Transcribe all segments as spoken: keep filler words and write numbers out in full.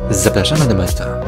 Zapraszamy do metra.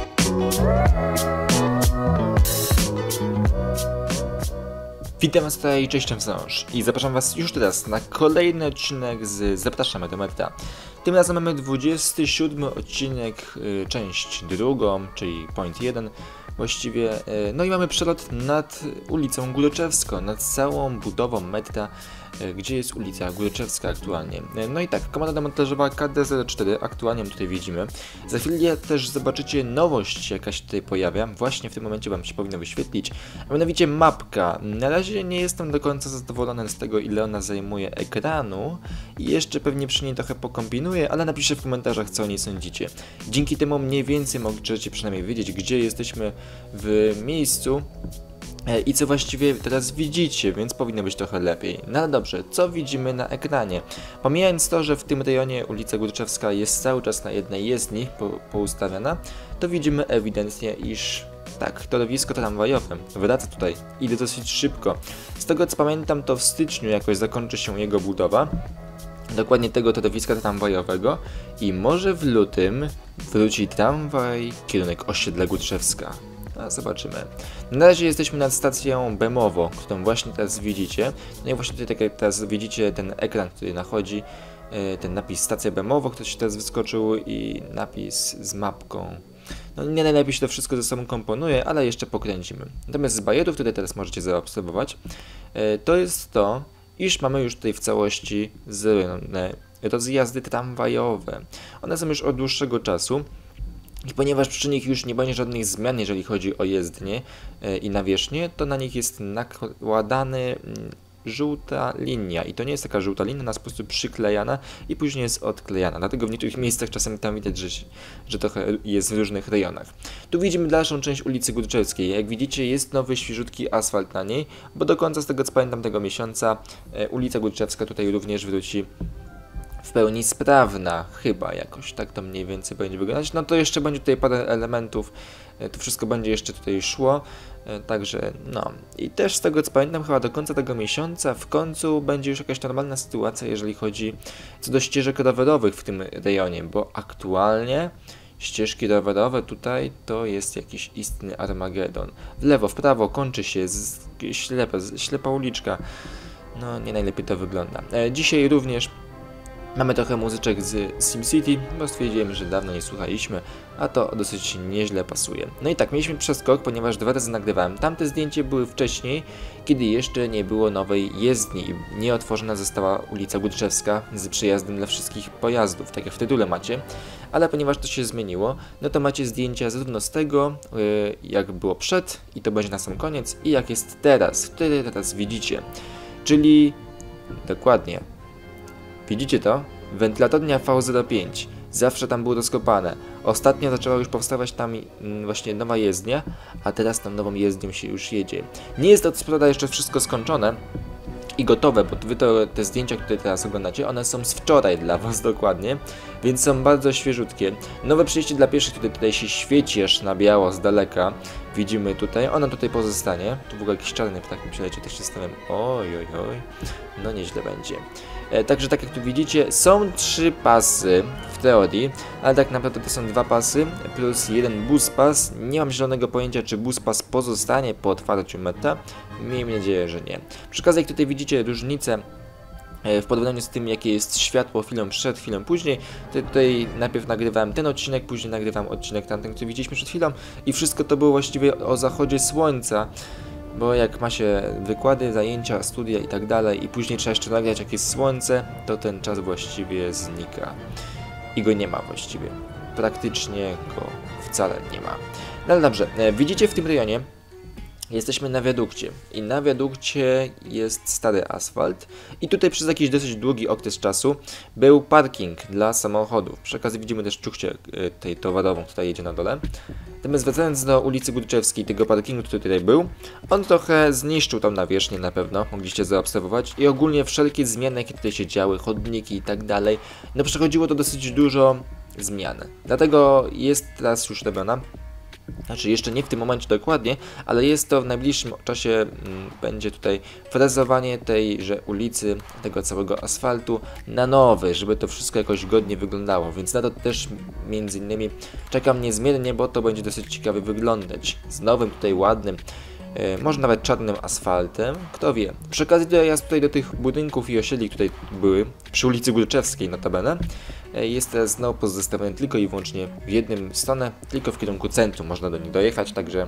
Witam was tutaj, cześć wciąż i zapraszam was już teraz na kolejny odcinek z Zapraszamy do metra. Tym razem mamy dwudziesty siódmy odcinek, yy, część drugą, czyli point jeden właściwie. Yy, no i mamy przelot nad ulicą Górczewską, nad całą budową metra, yy, gdzie jest ulica Górczewska aktualnie. Yy, no i tak, komanda montażowa K D zero cztery aktualnie tutaj widzimy. Za chwilę też zobaczycie nowość, jaka się tutaj pojawia. Właśnie w tym momencie wam się powinno wyświetlić. A mianowicie mapka. Na razie nie jestem do końca zadowolony z tego, ile ona zajmuje ekranu i jeszcze pewnie przy niej trochę pokombinuję, ale napiszę w komentarzach, co o niej sądzicie. Dzięki temu mniej więcej możecie przynajmniej wiedzieć, gdzie jesteśmy w miejscu i co właściwie teraz widzicie, więc powinno być trochę lepiej. No ale dobrze, co widzimy na ekranie? Pomijając to, że w tym rejonie ulica Górczewska jest cały czas na jednej jezdni po, poustawiona, to widzimy ewidentnie, iż tak, torowisko tramwajowe wraca tutaj, idzie dosyć szybko. Z tego co pamiętam, to w styczniu jakoś zakończy się jego budowa, dokładnie tego torowiska tramwajowego, i może w lutym wróci tramwaj kierunek osiedla Górczewska. A zobaczymy. Na razie jesteśmy nad stacją Bemowo, którą właśnie teraz widzicie. No i właśnie tutaj tak jak teraz widzicie ten ekran, który nachodzi, ten napis stacja Bemowo, który się teraz wyskoczył, i napis z mapką. No nie najlepiej się to wszystko ze sobą komponuje, ale jeszcze pokręcimy. Natomiast z bajerów, które teraz możecie zaobserwować, to jest to, iż mamy już tutaj w całości zrobione rozjazdy tramwajowe. One są już od dłuższego czasu. I ponieważ przy nich już nie będzie żadnych zmian, jeżeli chodzi o jezdnię yy, i nawierzchnię, to na nich jest nakładany yy, żółta linia. I to nie jest taka żółta linia, ona jest po prostu przyklejana i później jest odklejana. Dlatego w niektórych miejscach czasem tam widać, że, że trochę jest w różnych rejonach. Tu widzimy dalszą część ulicy Górczewskiej. Jak widzicie, jest nowy, świeżutki asfalt na niej, bo do końca, z tego co pamiętam, tego miesiąca yy, ulica Górczewska tutaj również wróci w pełni sprawna, chyba jakoś tak to mniej więcej będzie wyglądać. No to jeszcze będzie tutaj parę elementów, to wszystko będzie jeszcze tutaj szło, także no. I też z tego co pamiętam, chyba do końca tego miesiąca w końcu będzie już jakaś normalna sytuacja, jeżeli chodzi co do ścieżek rowerowych w tym rejonie, bo aktualnie ścieżki rowerowe tutaj to jest jakiś istny Armagedon. W lewo, w prawo kończy się z, ślepa, ślepa uliczka, no nie najlepiej to wygląda. E, dzisiaj również mamy trochę muzyczek z SimCity, bo stwierdziłem, że dawno nie słuchaliśmy, a to dosyć nieźle pasuje. No i tak, mieliśmy przeskok, ponieważ dwa razy nagrywałem. Tamte zdjęcie były wcześniej, kiedy jeszcze nie było nowej jezdni i nie otworzona została ulica Górczewska z przejazdem dla wszystkich pojazdów, tak jak w tytule macie. Ale ponieważ to się zmieniło, no to macie zdjęcia zarówno z tego, yy, jak było przed, i to będzie na sam koniec, i jak jest teraz, wtedy teraz widzicie. Czyli dokładnie. Widzicie to? Wentylatornia V zero pięć. Zawsze tam było rozkopane. Ostatnio zaczęła już powstawać tam mm, właśnie nowa jezdnia, a teraz tą nową jezdnią się już jedzie. Nie jest od spoda jeszcze wszystko skończone i gotowe, bo wy to, te zdjęcia, które teraz oglądacie, one są z wczoraj dla was dokładnie, więc są bardzo świeżutkie. Nowe przejście dla pieszych, które tutaj się świeci aż na biało z daleka, widzimy tutaj, ono tutaj pozostanie. Tu w ogóle jakiś czarny ptak mi przyleci, też się stałem, oj, oj, oj, no nieźle będzie. E, także tak jak tu widzicie, są trzy pasy w teorii, ale tak naprawdę to są dwa pasy plus jeden bus pass. Nie mam zielonego pojęcia, czy bus pass pozostanie po otwarciu metra. Miejmy nadzieję, że nie. Przy okazji, jak tutaj widzicie różnicę w porównaniu z tym, jakie jest światło chwilą przed, chwilą później, to tutaj najpierw nagrywałem ten odcinek, później nagrywam odcinek tamten, który widzieliśmy przed chwilą, i wszystko to było właściwie o zachodzie słońca. Bo jak ma się wykłady, zajęcia, studia i tak dalej, i później trzeba jeszcze nagrać, jak jest słońce, to ten czas właściwie znika. I go nie ma właściwie. Praktycznie go wcale nie ma. No ale dobrze, widzicie, w tym rejonie jesteśmy na wiadukcie i na wiadukcie jest stary asfalt i tutaj przez jakiś dosyć długi okres czasu był parking dla samochodów. Przy okazji widzimy też czuchcie tej towarową, która jedzie na dole. Natomiast wracając do ulicy Górczewskiej, tego parkingu, który tutaj był, on trochę zniszczył tam nawierzchnię, na pewno mogliście zaobserwować, i ogólnie wszelkie zmiany, jakie tutaj się działy, chodniki i tak dalej, no przechodziło to dosyć dużo zmian. Dlatego jest teraz już robiona Znaczy jeszcze nie w tym momencie dokładnie, ale jest to w najbliższym czasie, m, będzie tutaj frezowanie tejże ulicy, tego całego asfaltu na nowy, żeby to wszystko jakoś godnie wyglądało, więc na to też między innymi czekam niezmiennie, bo to będzie dosyć ciekawie wyglądać. Z nowym tutaj ładnym, e, może nawet czarnym asfaltem, kto wie. Przy okazji dojazd tutaj do tych budynków i osiedli, które były przy ulicy Górczewskiej notabene, jest teraz znowu pozostawiony tylko i wyłącznie w jednym stronę, tylko w kierunku centrum można do nich dojechać, także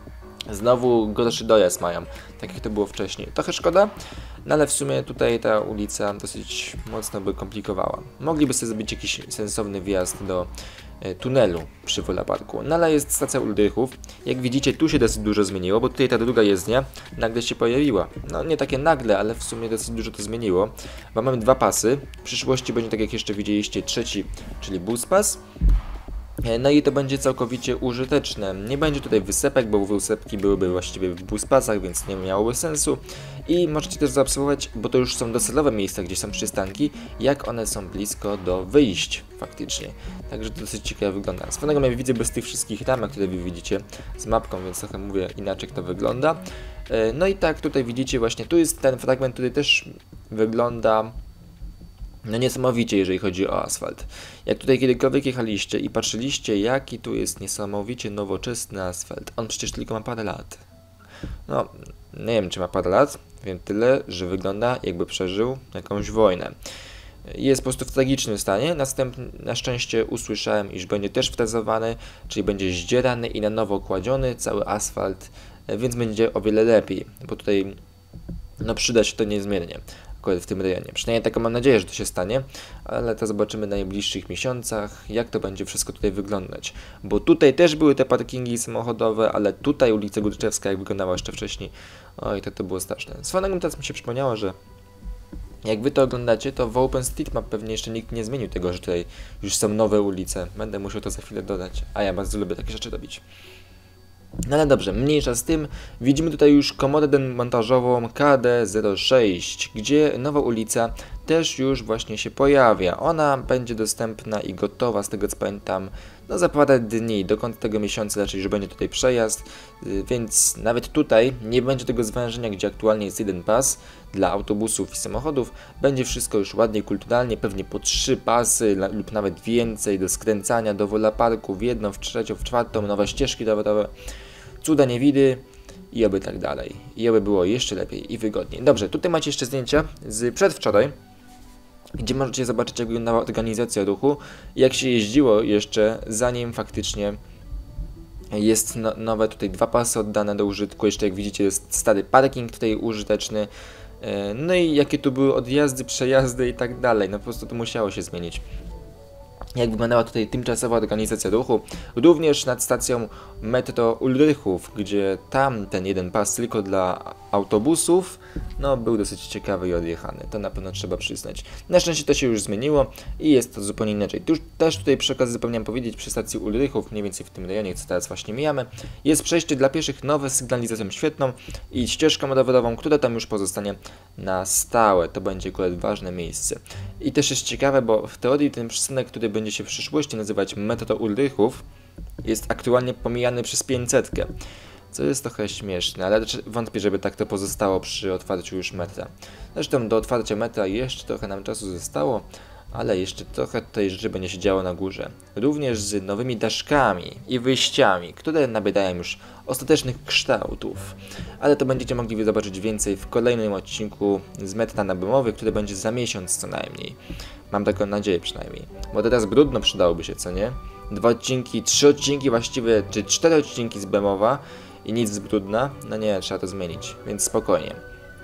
znowu gorszy dojazd mają, tak jak to było wcześniej. Trochę szkoda, no ale w sumie tutaj ta ulica dosyć mocno by komplikowała. Mogliby sobie zrobić jakiś sensowny wjazd do e, tunelu przy Volaparku. No ale jest stacja Uldrychów. Jak widzicie, tu się dosyć dużo zmieniło, bo tutaj ta druga jezdnia nagle się pojawiła. No nie takie nagle, ale w sumie dosyć dużo to zmieniło. Bo mamy dwa pasy. W przyszłości będzie, tak jak jeszcze widzieliście, trzeci, czyli bus pas. No i to będzie całkowicie użyteczne. Nie będzie tutaj wysepek, bo wysepki byłyby właściwie w buspasach, więc nie miałoby sensu. I możecie też zaobserwować, bo to już są docelowe miejsca, gdzie są przystanki, jak one są blisko do wyjść faktycznie. Także to dosyć ciekawie wygląda. Z pewnego ja widzę bez tych wszystkich ramek, które wy widzicie z mapką, więc trochę mówię inaczej, jak to wygląda. No i tak tutaj widzicie właśnie, tu jest ten fragment, który też wygląda no niesamowicie, jeżeli chodzi o asfalt. Jak tutaj kiedykolwiek jechaliście i patrzyliście, jaki tu jest niesamowicie nowoczesny asfalt. On przecież tylko ma parę lat. No, nie wiem, czy ma parę lat. Wiem tyle, że wygląda, jakby przeżył jakąś wojnę. Jest po prostu w tragicznym stanie. Następnie, na szczęście usłyszałem, iż będzie też frezowany, czyli będzie zdzierany i na nowo kładziony cały asfalt, więc będzie o wiele lepiej, bo tutaj no przyda się to niezmiernie w tym rejonie. Przynajmniej taką mam nadzieję, że to się stanie, ale to zobaczymy na najbliższych miesiącach, jak to będzie wszystko tutaj wyglądać. Bo tutaj też były te parkingi samochodowe, ale tutaj ulica Górczewska, jak wyglądała jeszcze wcześniej, oj, to to było straszne. Swoją teraz mi się przypomniało, że jak wy to oglądacie, to w OpenStreetMap pewnie jeszcze nikt nie zmienił tego, że tutaj już są nowe ulice. Będę musiał to za chwilę dodać, a ja bardzo lubię takie rzeczy robić. No ale dobrze, mniejsza z tym, widzimy tutaj już komodę demontażową K D zero sześć, gdzie nowa ulica też już właśnie się pojawia. Ona będzie dostępna i gotowa, z tego co pamiętam, no za parę dni, do końca tego miesiąca raczej już będzie tutaj przejazd, więc nawet tutaj nie będzie tego zwężenia, gdzie aktualnie jest jeden pas dla autobusów i samochodów. Będzie wszystko już ładnie, kulturalnie, pewnie po trzy pasy lub nawet więcej do skręcania do Volaparku w jedną, w trzecią, w czwartą, nowe ścieżki rowerowe, cuda niewidy i oby tak dalej. I oby było jeszcze lepiej i wygodniej. Dobrze, tutaj macie jeszcze zdjęcia z przedwczoraj, gdzie możecie zobaczyć, jak wyglądała organizacja ruchu, jak się jeździło jeszcze, zanim faktycznie jest no, nowe tutaj dwa pasy oddane do użytku. Jeszcze jak widzicie, jest stary parking tutaj użyteczny. No i jakie tu były odjazdy, przejazdy i tak dalej. No po prostu to musiało się zmienić. Jak wyglądała tutaj tymczasowa organizacja ruchu, również nad stacją metro Uldrychów, gdzie tam ten jeden pas tylko dla autobusów, no był dosyć ciekawy i odjechany, to na pewno trzeba przyznać. Na szczęście to się już zmieniło i jest to zupełnie inaczej. Tu też tutaj przy okazji zapomniałem powiedzieć, przy stacji Uldrychów, mniej więcej w tym rejonie, co teraz właśnie mijamy, jest przejście dla pieszych nowe z sygnalizacją świetną i ścieżką rowerową, która tam już pozostanie na stałe. To będzie akurat ważne miejsce. I też jest ciekawe, bo w teorii ten przystanek, który będzie się w przyszłości nazywać metro Uldrychów, jest aktualnie pomijany przez pięćsetkę, co jest trochę śmieszne, ale wątpię, żeby tak to pozostało przy otwarciu już metra. Zresztą do otwarcia metra jeszcze trochę nam czasu zostało, ale jeszcze trochę tutaj rzeczy będzie się działo na górze. Również z nowymi daszkami i wyjściami, które nabierają już ostatecznych kształtów. Ale to będziecie mogli zobaczyć więcej w kolejnym odcinku z metra na Bemowie, który będzie za miesiąc co najmniej. Mam taką nadzieję przynajmniej. Bo teraz brudno przydałoby się, co nie? Dwa odcinki, trzy odcinki właściwie, czy cztery odcinki z Bemowa i nic z Brudna. No nie, trzeba to zmienić, więc spokojnie.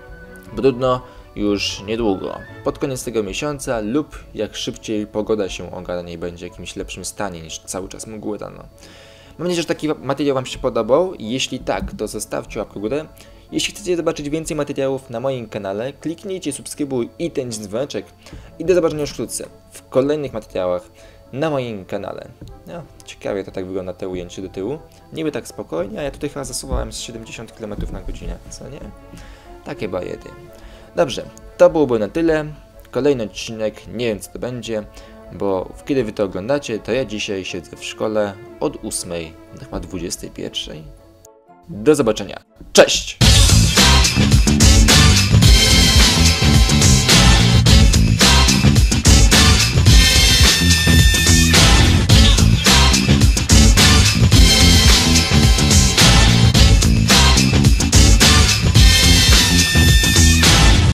Brudno już niedługo, pod koniec tego miesiąca lub jak szybciej pogoda się ogarnie i będzie w jakimś lepszym stanie niż cały czas mgły rano. Mam nadzieję, że taki materiał wam się podobał. Jeśli tak, to zostawcie łapkę w górę. Jeśli chcecie zobaczyć więcej materiałów na moim kanale, kliknijcie subskrybuj i ten dzwoneczek. I do zobaczenia już wkrótce w kolejnych materiałach na moim kanale. No, ciekawie to tak wygląda te ujęcie do tyłu. Niby tak spokojnie, a ja tutaj chyba zasuwałem z siedemdziesiąt kilometrów na godzinę, co nie? Takie bajety. Dobrze, to byłoby na tyle. Kolejny odcinek, nie wiem co to będzie. bo kiedy wy to oglądacie, to ja dzisiaj siedzę w szkole od ósmej do chyba dwudziestej pierwszej. Do zobaczenia. Cześć!